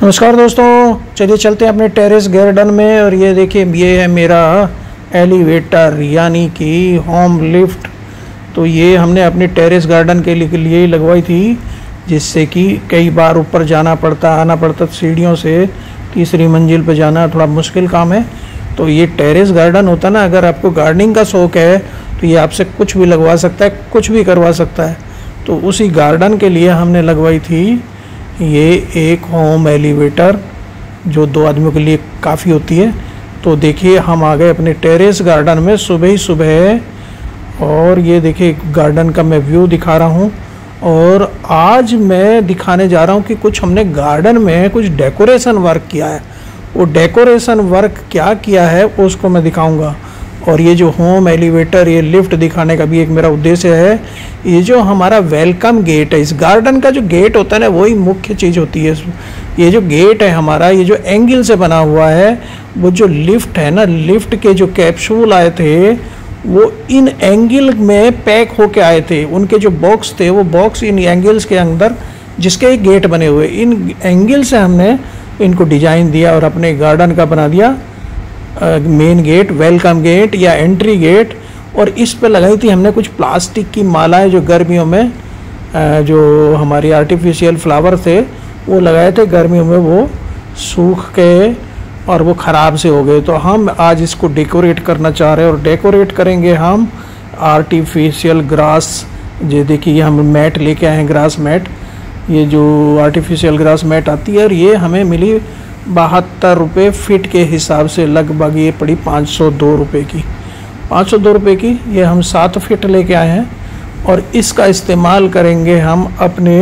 नमस्कार दोस्तों, चलिए चलते हैं अपने टेरेस गार्डन में। और ये देखिए, ये है मेरा एलिवेटर यानी कि होम लिफ्ट। तो ये हमने अपने टेरेस गार्डन के लिए ही लगवाई थी, जिससे कि कई बार ऊपर जाना पड़ता आना पड़ता सीढ़ियों से तीसरी मंजिल पर जाना थोड़ा मुश्किल काम है। तो ये टेरेस गार्डन होता है ना, अगर आपको गार्डनिंग का शौक़ है तो ये आपसे कुछ भी लगवा सकता है, कुछ भी करवा सकता है। तो उसी गार्डन के लिए हमने लगवाई थी ये एक होम एलिवेटर, जो 2 आदमियों के लिए काफ़ी होती है। तो देखिए, हम आ गए अपने टेरेस गार्डन में सुबह ही सुबह। और ये देखिए गार्डन का मैं व्यू दिखा रहा हूँ। और आज मैं दिखाने जा रहा हूँ कि कुछ हमने गार्डन में कुछ डेकोरेशन वर्क किया है। वो डेकोरेशन वर्क क्या किया है उसको मैं दिखाऊंगा। और ये जो होम एलिवेटर, ये लिफ्ट दिखाने का भी एक मेरा उद्देश्य है। ये जो हमारा वेलकम गेट है, इस गार्डन का जो गेट होता है ना, वही मुख्य चीज़ होती है। ये जो गेट है हमारा, ये जो एंगल से बना हुआ है, वो जो लिफ्ट है ना, लिफ्ट के जो कैप्सूल आए थे वो इन एंगल में पैक होके आए थे। उनके जो बॉक्स थे, वो बॉक्स इन एंगल्स के अंदर, जिसके एक गेट बने हुए, इन एंगल से हमने इनको डिजाइन दिया और अपने गार्डन का बना दिया मेन गेट, वेलकम गेट या एंट्री गेट। और इस पे लगाई थी हमने कुछ प्लास्टिक की मालाएं, जो गर्मियों में जो हमारी आर्टिफिशियल फ्लावर थे वो लगाए थे। गर्मियों में वो सूख के और वो ख़राब से हो गए। तो हम आज इसको डेकोरेट करना चाह रहे हैं, और डेकोरेट करेंगे हम आर्टिफिशियल ग्रास। ये देखिए, ये हम मैट लेके आए हैं, ग्रास मैट। ये जो आर्टिफिशियल ग्रास मैट आती है, और ये हमें मिली 72 रुपये फिट के हिसाब से, लगभग ये पड़ी 502 रुपये की। 502 रुपये की ये हम 7 फिट लेके आए हैं। और इसका इस्तेमाल करेंगे हम अपने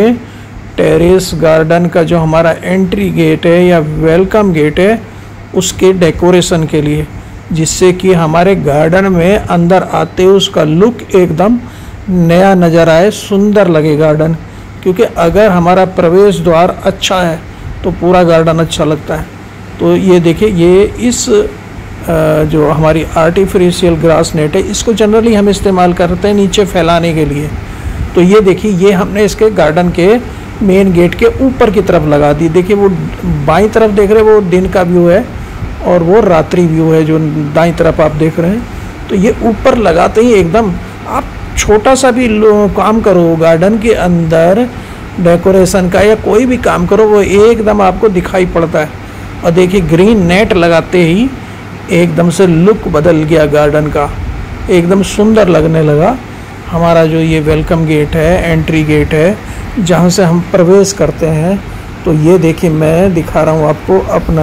टेरेस गार्डन का जो हमारा एंट्री गेट है या वेलकम गेट है, उसके डेकोरेशन के लिए, जिससे कि हमारे गार्डन में अंदर आते उसका लुक एकदम नया नज़र आए, सुंदर लगे गार्डन। क्योंकि अगर हमारा प्रवेश द्वार अच्छा है तो पूरा गार्डन अच्छा लगता है। तो ये देखिए, ये इस जो हमारी आर्टिफिशियल ग्रास नेट है, इसको जनरली हम इस्तेमाल करते हैं नीचे फैलाने के लिए। तो ये देखिए, ये हमने इसके गार्डन के मेन गेट के ऊपर की तरफ लगा दी। देखिए, वो बाईं तरफ देख रहे हैं, वो दिन का व्यू है, और वो रात्रि व्यू है जो दाईं तरफ आप देख रहे हैं। तो ये ऊपर लगाते ही एकदम, आप छोटा सा भी काम करो गार्डन के अंदर डेकोरेशन का या कोई भी काम करो, वो एकदम आपको दिखाई पड़ता है। और देखिए, ग्रीन नेट लगाते ही एकदम से लुक बदल गया गार्डन का, एकदम सुंदर लगने लगा। हमारा जो ये वेलकम गेट है, एंट्री गेट है, जहाँ से हम प्रवेश करते हैं। तो ये देखिए, मैं दिखा रहा हूँ आपको अपना,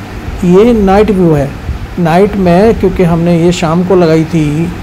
ये नाइट व्यू है। नाइट में, क्योंकि हमने ये शाम को लगाई थी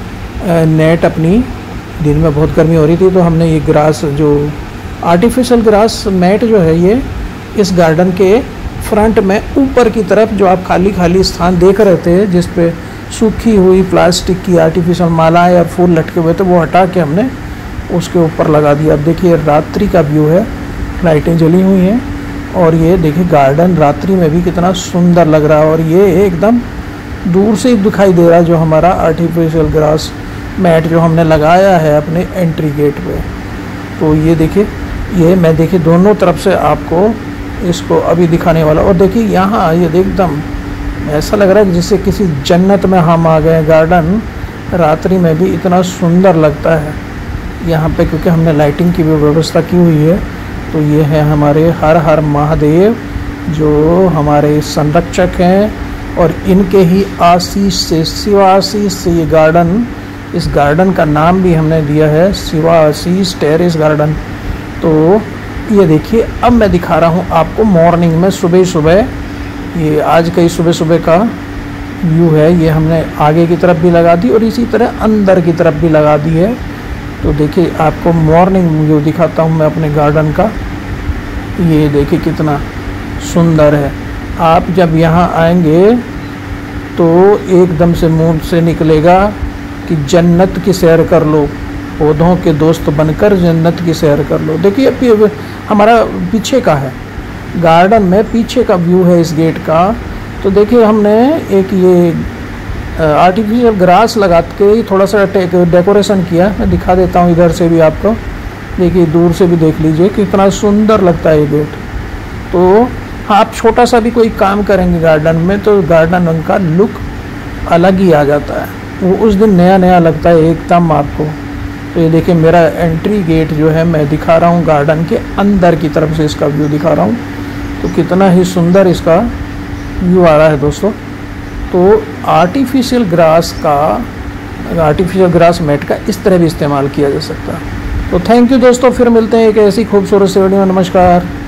नेट अपनी, दिन में बहुत गर्मी हो रही थी, तो हमने ये ग्रास, जो आर्टिफिशियल ग्रास मैट जो है, ये इस गार्डन के फ्रंट में ऊपर की तरफ, जो आप खाली स्थान देख रहे थे जिस पे सूखी हुई प्लास्टिक की आर्टिफिशियल मालाएं और फूल लटके हुए थे, वो हटा के हमने उसके ऊपर लगा दिया। अब देखिए, रात्रि का व्यू है, लाइटें जली हुई हैं, और ये देखिए गार्डन रात्रि में भी कितना सुंदर लग रहा है। और ये एकदम दूर से ही दिखाई दे रहा है जो हमारा आर्टिफिशियल ग्रास मैट जो हमने लगाया है अपने एंट्री गेट पे। तो ये देखिए, ये मैं देखिए दोनों तरफ से आपको इसको अभी दिखाने वाला। और देखिए यहाँ, ये एकदम ऐसा लग रहा है जैसे किसी जन्नत में हम आ गए। गार्डन रात्रि में भी इतना सुंदर लगता है यहाँ पे, क्योंकि हमने लाइटिंग की भी व्यवस्था की हुई है। तो ये है हमारे हर हर महादेव, जो हमारे संरक्षक हैं, और इनके ही आशीष से, शिवाशीष से ये गार्डन, इस गार्डन का नाम भी हमने दिया है शिवाशीष टेरेस गार्डन। तो ये देखिए, अब मैं दिखा रहा हूँ आपको मॉर्निंग में, सुबह सुबह, ये आज का ही सुबह सुबह का व्यू है। ये हमने आगे की तरफ भी लगा दी और इसी तरह अंदर की तरफ भी लगा दी है। तो देखिए, आपको मॉर्निंग व्यू दिखाता हूँ मैं अपने गार्डन का। ये देखिए कितना सुंदर है। आप जब यहाँ आएंगे तो एकदम से मुंह से निकलेगा कि जन्नत की सैर कर लो, पौधों के दोस्त बनकर जन्नत की सैर कर लो। देखिए, अभी हमारा पीछे का है, गार्डन में पीछे का व्यू है इस गेट का। तो देखिए, हमने एक ये आर्टिफिशियल ग्रास लगा के थोड़ा सा डेकोरेशन किया। मैं दिखा देता हूँ इधर से भी आपको। देखिए, दूर से भी देख लीजिए कितना सुंदर लगता है ये गेट। तो आप छोटा सा भी कोई काम करेंगे गार्डन में तो गार्डन का लुक अलग ही आ जाता है, वो उस दिन नया नया लगता है एकदम आपको। तो ये देखिए मेरा एंट्री गेट जो है मैं दिखा रहा हूँ गार्डन के अंदर की तरफ से इसका व्यू दिखा रहा हूँ, तो कितना ही सुंदर इसका व्यू आ रहा है दोस्तों। तो आर्टिफिशियल ग्रास मैट का इस तरह भी इस्तेमाल किया जा सकता है। तो थैंक यू दोस्तों, फिर मिलते हैं एक ऐसी खूबसूरत सी वीडियो में। नमस्कार।